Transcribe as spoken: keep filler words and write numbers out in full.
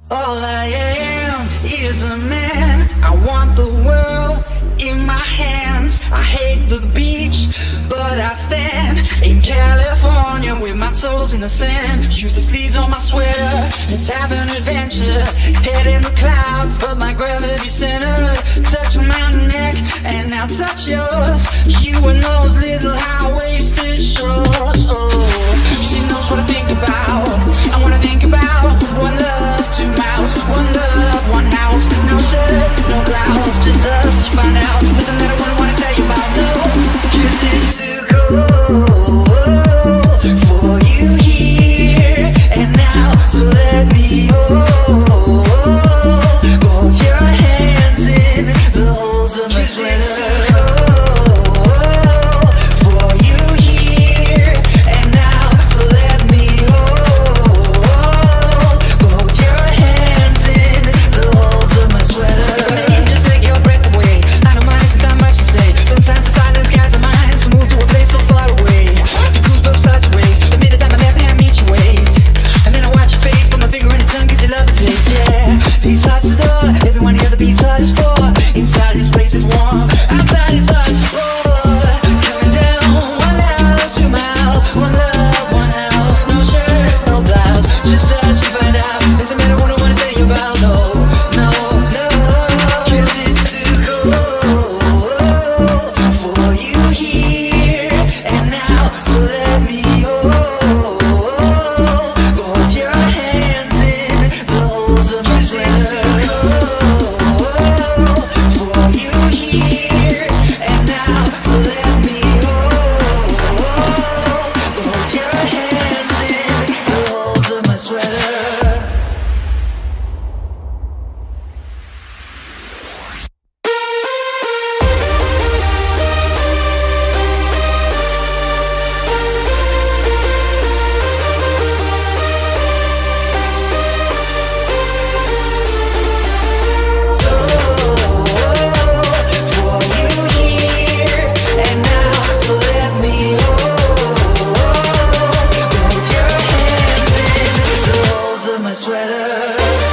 All I am is a man. I want the world in my hands. I hate the beach, but I stand in California with my toes in the sand. Use the sleeves on my sweater. Let's have an adventure. Head in the clouds, but my gravity's centered. Touch my neck, and now touch yours. You and those little high-waisted shorts. Oh, she knows what I think about. I wanna think about one love, two mouths, one love, one house. No shirt, no blouse, just us. Find out nothing that I wouldn't wanna tell you about. No, 'cause it's too cold for you here and now. So let me hold both your hands in the holes of my sweater. Sweater.